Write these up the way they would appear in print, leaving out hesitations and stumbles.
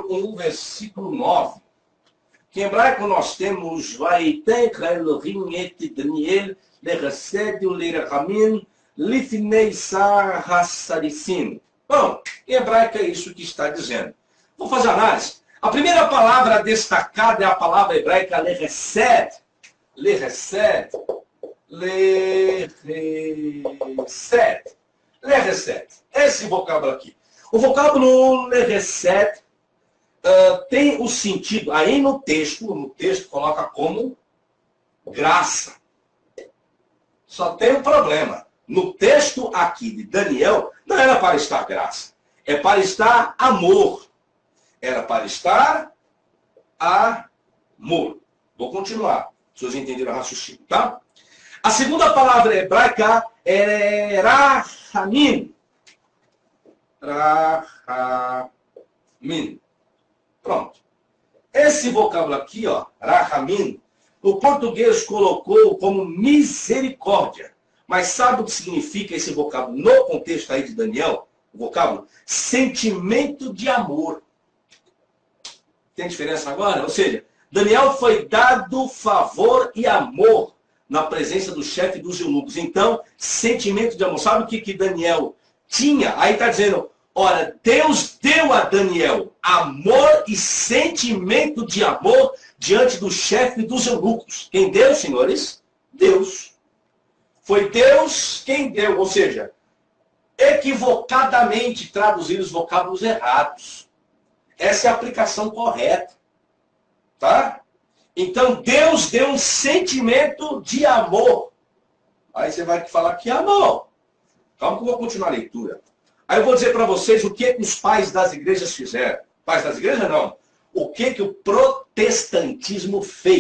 1, versículo 9. Que em hebraico nós temos Vaitek Elohim et Daniel leresed ulerachamim lifnei sar hassarisim. Bom, em hebraico é isso que está dizendo. Vou fazer análise. A primeira palavra destacada é a palavra hebraica leresed. Leresed. Leresed. Leresed. Esse vocábulo aqui. O vocábulo leresed tem o sentido, aí no texto coloca como graça. Só tem um problema. No texto aqui de Daniel, não era para estar graça. É para estar amor. Era para estar amor. Vou continuar. Vocês entenderam o raciocínio, tá? A segunda palavra hebraica é rahamim. Rahamim. Pronto. Esse vocábulo aqui, ó, rahamim, o português colocou como misericórdia. Mas sabe o que significa esse vocábulo no contexto aí de Daniel? O vocábulo sentimento de amor. Tem diferença agora? Ou seja, Daniel foi dado favor e amor na presença do chefe dos eunucos. Então, sentimento de amor. Sabe o que Daniel tinha? Aí está dizendo, ora, Deus deu a Daniel amor e sentimento de amor diante do chefe dos eunucos. Quem deu, senhores? Deus. Foi Deus quem deu. Ou seja, equivocadamente traduzir os vocábulos errados. Essa é a aplicação correta. Tá? Então, Deus deu um sentimento de amor. Aí você vai falar que amor. Calma que eu vou continuar a leitura. Aí eu vou dizer para vocês o que os pais das igrejas fizeram. Pais das igrejas, não. O que o protestantismo fez.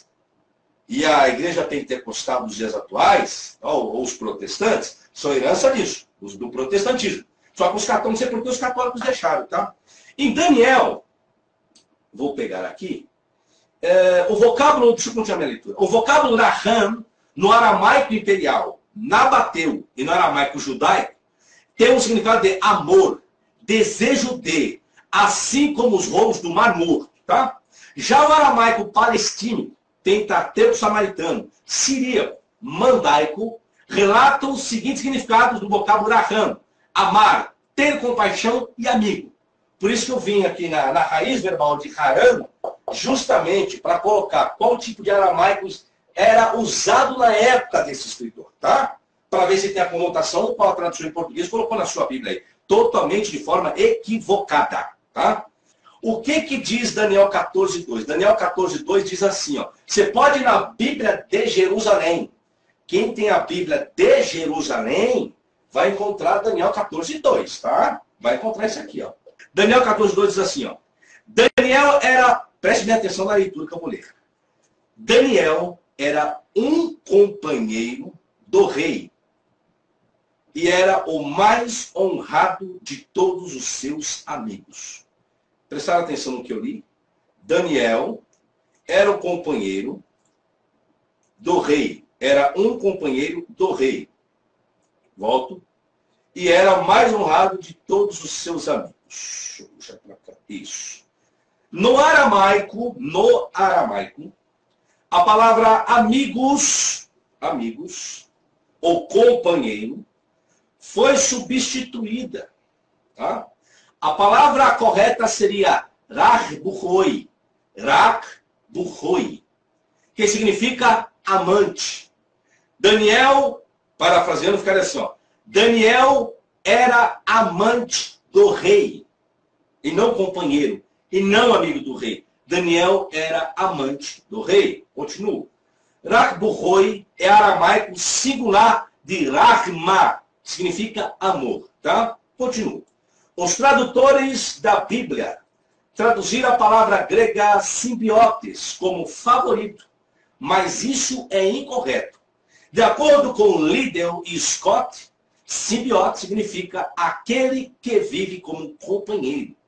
E a igreja pentecostal dos dias atuais, ou os protestantes, são herança disso, os do protestantismo. Só que os católicos, não sei por que os católicos deixaram, tá? Em Daniel, vou pegar aqui, o vocábulo, deixa eu continuar minha leitura. O vocábulo Raham, no aramaico imperial, nabateu e no aramaico judaico, tem um significado de amor, desejo de, assim como os rolos do Mar Morto, tá? Já o aramaico palestino, pentateuco samaritano, siríaco, mandaico, relatam os seguintes significados do vocábulo Raham: amar, ter compaixão e amigo. Por isso que eu vim aqui na raiz verbal de Haran, justamente para colocar qual tipo de aramaicos era usado na época desse escritor, tá? Para ver se tem a conotação qual a tradução em português colocou na sua Bíblia aí. Totalmente de forma equivocada, tá? O que diz Daniel 14:2? Daniel 14:2 diz assim, ó. Você pode ir na Bíblia de Jerusalém. Quem tem a Bíblia de Jerusalém vai encontrar Daniel 14:2, tá? Vai encontrar isso aqui, ó. Daniel 14:2 diz assim, ó. Daniel era, preste bem atenção na leitura que eu vou ler. Daniel era um companheiro do rei e era o mais honrado de todos os seus amigos. Prestaram atenção no que eu li? Daniel era o companheiro do rei. Era um companheiro do rei. Volto. E era o mais honrado de todos os seus amigos. Deixa eu puxar para cá. Isso. No aramaico, a palavra amigos, ou companheiro, foi substituída. Tá? A palavra correta seria rach-buchoi, que significa amante. Daniel, parafraseando, ficaria assim, ó. Daniel era amante do rei, e não companheiro, e não amigo do rei. Daniel era amante do rei. Continuo. Rach-buchoi é aramaico singular de rachma, que significa amor. Tá? Continuo. Os tradutores da Bíblia traduziram a palavra grega simbiotes como favorito, mas isso é incorreto. De acordo com Liddell e Scott, simbiote significa aquele que vive como companheiro.